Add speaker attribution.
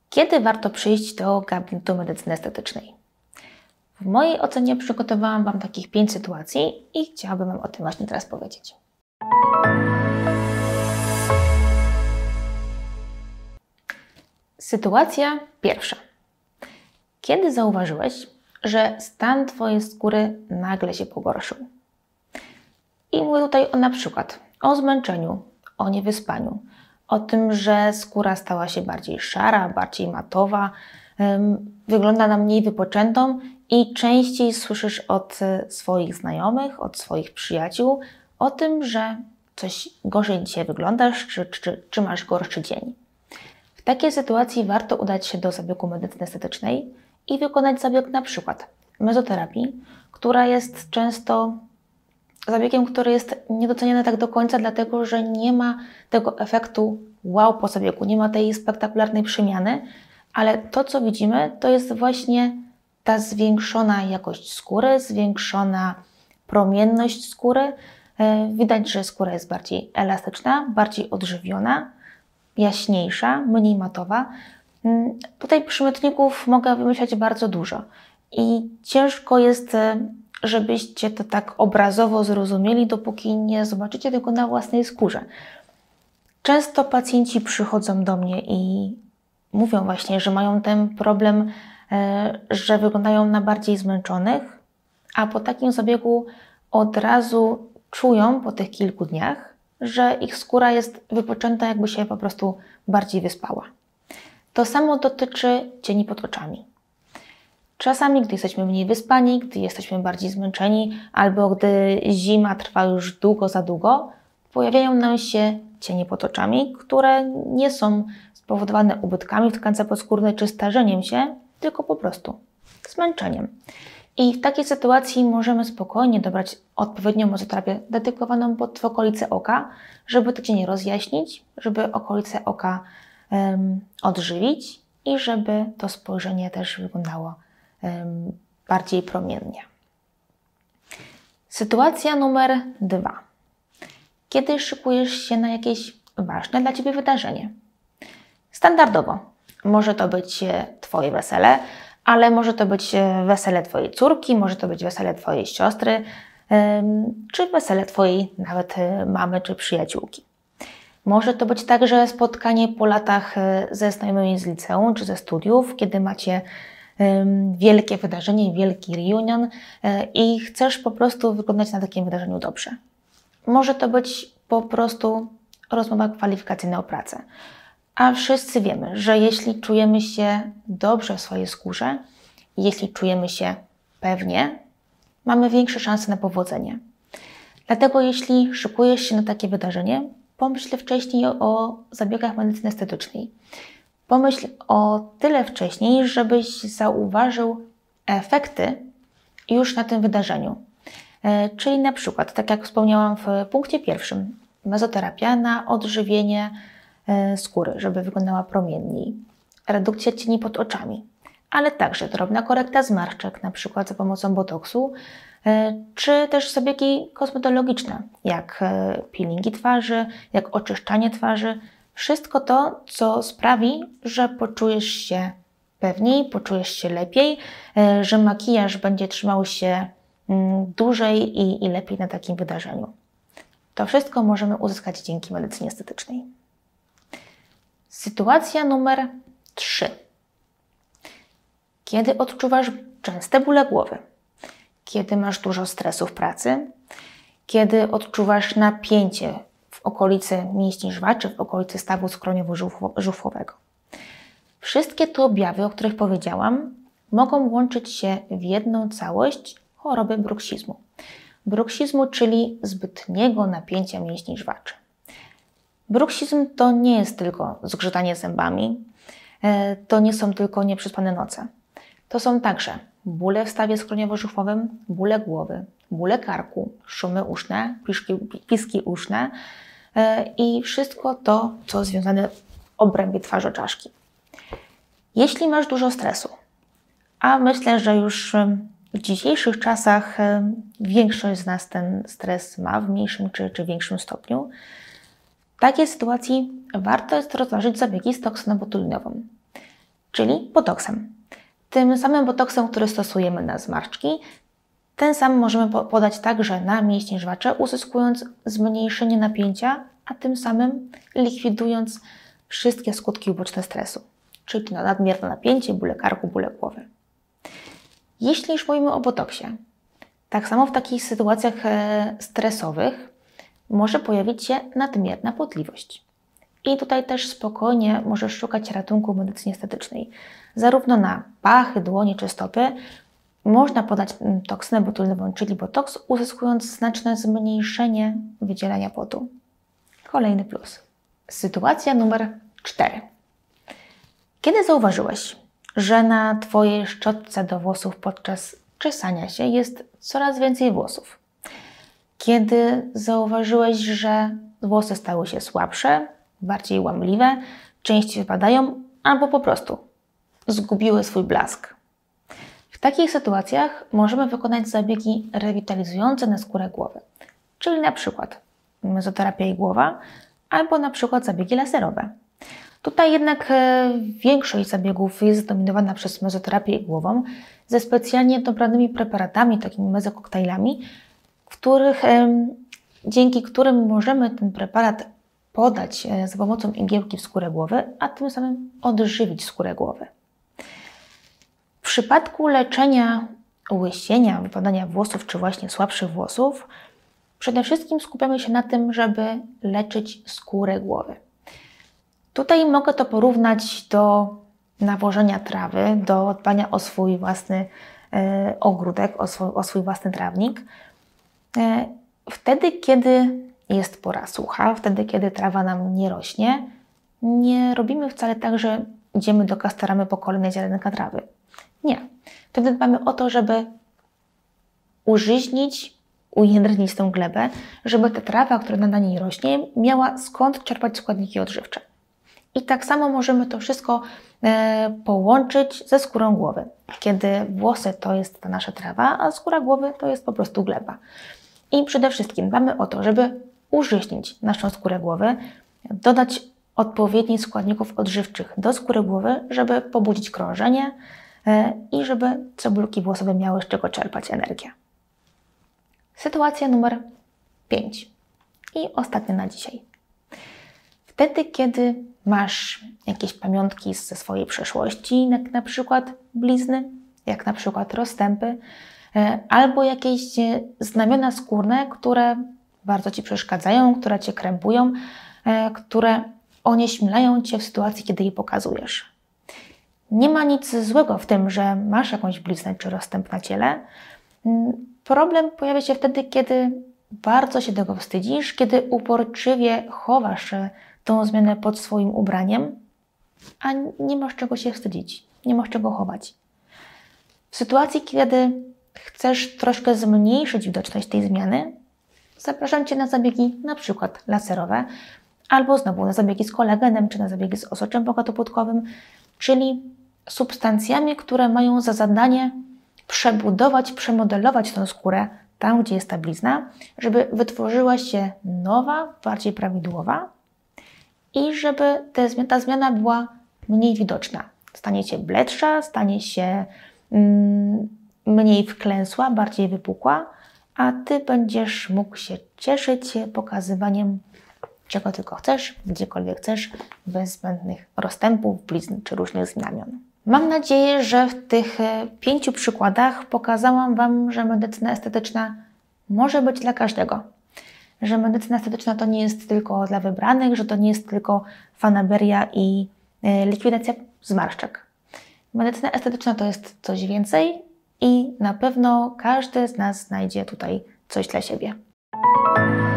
Speaker 1: Kiedy warto przyjść do gabinetu medycyny estetycznej? W mojej ocenie przygotowałam Wam takich 5 sytuacji i chciałabym Wam o tym właśnie teraz powiedzieć. Sytuacja pierwsza. Kiedy zauważyłeś, że stan Twojej skóry nagle się pogorszył? I mówię tutaj na przykład o zmęczeniu, o niewyspaniu, o tym, że skóra stała się bardziej szara, bardziej matowa, wygląda na mniej wypoczętą i częściej słyszysz od swoich znajomych, od swoich przyjaciół o tym, że coś gorzej dzisiaj wyglądasz, czy masz gorszy dzień. W takiej sytuacji warto udać się do zabiegu medycyny estetycznej i wykonać zabieg na przykład mezoterapii, która jest często zabiegiem, który jest niedoceniany tak do końca, dlatego że nie ma tego efektu wow po zabiegu, nie ma tej spektakularnej przemiany, ale to, co widzimy, to jest właśnie ta zwiększona jakość skóry, zwiększona promienność skóry. Widać, że skóra jest bardziej elastyczna, bardziej odżywiona, jaśniejsza, mniej matowa. Tutaj przymiotników mogę wymyślać bardzo dużo i ciężko jest, żebyście to tak obrazowo zrozumieli, dopóki nie zobaczycie tego na własnej skórze. Często pacjenci przychodzą do mnie i mówią właśnie, że mają ten problem, że wyglądają na bardziej zmęczonych, a po takim zabiegu od razu czują po tych kilku dniach, że ich skóra jest wypoczęta, jakby się po prostu bardziej wyspała. To samo dotyczy cieni pod oczami. Czasami, gdy jesteśmy mniej wyspani, gdy jesteśmy bardziej zmęczeni, albo gdy zima trwa już długo za długo, pojawiają nam się cienie pod oczami, które nie są spowodowane ubytkami w tkance podskórnej czy starzeniem się, tylko po prostu zmęczeniem. I w takiej sytuacji możemy spokojnie dobrać odpowiednią mezoterapię dedykowaną pod okolice oka, żeby te cienie rozjaśnić, żeby okolice oka odżywić i żeby to spojrzenie też wyglądało bardziej promiennie. Sytuacja numer 2. Kiedy szykujesz się na jakieś ważne dla Ciebie wydarzenie. Standardowo może to być Twoje wesele, ale może to być wesele Twojej córki, może to być wesele Twojej siostry, czy wesele Twojej nawet mamy czy przyjaciółki. Może to być także spotkanie po latach ze znajomymi z liceum czy ze studiów, kiedy macie wielkie wydarzenie, wielki reunion i chcesz po prostu wyglądać na takim wydarzeniu dobrze. Może to być po prostu rozmowa kwalifikacyjna o pracę. A wszyscy wiemy, że jeśli czujemy się dobrze w swojej skórze, jeśli czujemy się pewnie, mamy większe szanse na powodzenie. Dlatego jeśli szykujesz się na takie wydarzenie, pomyśl wcześniej o zabiegach medycyny estetycznej. Pomyśl o tyle wcześniej, żebyś zauważył efekty już na tym wydarzeniu. Czyli na przykład, tak jak wspomniałam w punkcie pierwszym, mezoterapia na odżywienie skóry, żeby wyglądała promienniej, redukcja cieni pod oczami, ale także drobna korekta zmarszczek, na przykład za pomocą botoksu, czy też zabiegi kosmetologiczne, jak peelingi twarzy, jak oczyszczanie twarzy. Wszystko to, co sprawi, że poczujesz się pewniej, poczujesz się lepiej, że makijaż będzie trzymał się dłużej i lepiej na takim wydarzeniu. To wszystko możemy uzyskać dzięki medycynie estetycznej. Sytuacja numer 3. Kiedy odczuwasz częste bóle głowy, kiedy masz dużo stresu w pracy, kiedy odczuwasz napięcie w okolicy mięśni żwaczy, w okolicy stawu skroniowo-żuchwowego. Wszystkie te objawy, o których powiedziałam, mogą łączyć się w jedną całość choroby bruksizmu. Bruksizmu, czyli zbytniego napięcia mięśni żwaczy. Bruksizm to nie jest tylko zgrzytanie zębami, to nie są tylko nieprzespane noce. To są także bóle w stawie skroniowo-żuchwowym, bóle głowy, bóle karku, szumy uszne, piski uszne i wszystko to, co związane w obrębie twarzy czaszki. Jeśli masz dużo stresu, a myślę, że już w dzisiejszych czasach większość z nas ten stres ma w mniejszym czy większym stopniu, w takiej sytuacji warto jest rozważyć zabiegi z toksyną botulinową. czyli botoksem. Tym samym botoksem, który stosujemy na zmarszczki, ten sam możemy podać także na mięśnie żwacze, uzyskując zmniejszenie napięcia, a tym samym likwidując wszystkie skutki uboczne stresu, czyli nadmierne napięcie, bóle karku, bóle głowy. Jeśli już mówimy o botoksie, tak samo w takich sytuacjach stresowych może pojawić się nadmierna potliwość. I tutaj też spokojnie możesz szukać ratunku w medycynie estetycznej. Zarówno na pachy, dłonie czy stopy można podać toksynę botulynową, czyli botoks, uzyskując znaczne zmniejszenie wydzielania potu. Kolejny plus. Sytuacja numer 4. Kiedy zauważyłeś, że na Twojej szczotce do włosów podczas czesania się jest coraz więcej włosów? Kiedy zauważyłeś, że włosy stały się słabsze, bardziej łamliwe, częściej wypadają albo po prostu zgubiły swój blask? W takich sytuacjach możemy wykonać zabiegi rewitalizujące na skórę głowy, czyli na przykład mezoterapia igłowa albo na przykład zabiegi laserowe. Tutaj jednak większość zabiegów jest zdominowana przez mezoterapię igłową ze specjalnie dobranymi preparatami, takimi mezokoktajlami, dzięki którym możemy ten preparat podać za pomocą igiełki w skórę głowy, a tym samym odżywić skórę głowy. W przypadku leczenia łysienia, wypadania włosów czy właśnie słabszych włosów, przede wszystkim skupiamy się na tym, żeby leczyć skórę głowy. Tutaj mogę to porównać do nawożenia trawy, do dbania o swój własny ogródek, o swój własny trawnik. Wtedy, kiedy jest pora sucha, wtedy, kiedy trawa nam nie rośnie, nie robimy wcale tak, że idziemy do kastoramy po kolejne ziarenka trawy. Nie. Wtedy dbamy o to, żeby użyźnić, ujędrnić tę glebę, żeby ta trawa, która na niej rośnie, miała skąd czerpać składniki odżywcze. I tak samo możemy to wszystko połączyć ze skórą głowy, kiedy włosy to jest ta nasza trawa, a skóra głowy to jest po prostu gleba. I przede wszystkim dbamy o to, żeby użyźnić naszą skórę głowy, dodać odpowiednich składników odżywczych do skóry głowy, żeby pobudzić krążenie i żeby cebulki włosowe miały z czego czerpać energię. Sytuacja numer 5 i ostatnia na dzisiaj. Wtedy, kiedy masz jakieś pamiątki ze swojej przeszłości, jak na przykład blizny, jak na przykład rozstępy, albo jakieś znamiona skórne, które bardzo Ci przeszkadzają, które Cię krępują, które onieśmielają Cię w sytuacji, kiedy je pokazujesz. Nie ma nic złego w tym, że masz jakąś bliznę czy rozstęp na ciele. Problem pojawia się wtedy, kiedy bardzo się tego wstydzisz, kiedy uporczywie chowasz tą zmianę pod swoim ubraniem, a nie masz czego się wstydzić, nie masz czego chować. W sytuacji, kiedy chcesz troszkę zmniejszyć widoczność tej zmiany, zapraszam Cię na zabiegi na przykład laserowe, albo znowu na zabiegi z kolagenem, czy na zabiegi z osoczem bogatoputkowym, czyli substancjami, które mają za zadanie przebudować, przemodelować tę skórę tam, gdzie jest ta blizna, żeby wytworzyła się nowa, bardziej prawidłowa i żeby ta zmiana była mniej widoczna. Stanie się bledsza, stanie się mniej wklęsła, bardziej wypukła, a Ty będziesz mógł się cieszyć pokazywaniem czego tylko chcesz, gdziekolwiek chcesz, bez zbędnych rozstępów, blizn czy różnych znamion. Mam nadzieję, że w tych 5 przykładach pokazałam Wam, że medycyna estetyczna może być dla każdego. Że medycyna estetyczna to nie jest tylko dla wybranych, że to nie jest tylko fanaberia i likwidacja zmarszczek. Medycyna estetyczna to jest coś więcej i na pewno każdy z nas znajdzie tutaj coś dla siebie.